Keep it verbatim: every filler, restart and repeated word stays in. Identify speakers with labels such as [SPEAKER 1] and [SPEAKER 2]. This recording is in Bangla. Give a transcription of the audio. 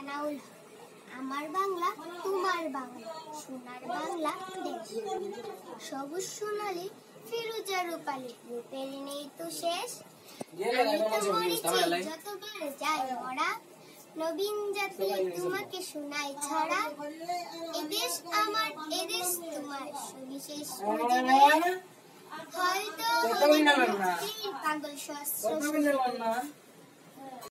[SPEAKER 1] সানাউল হক। আমার বাংলা তোমার বাংলা, সোনার বাংলা দেশ। সবুজ সোনালী ফিরোজা রূপালী, রূপের নেই তো শেষ। আমি তো মরেছি যতবার যাই মরা, নবীন জাতি তোমাকে শোনাই ছড়া। এদেশ আমার, এদেশ তোমার, সবিশেষ হয়তো পাগল সহস্র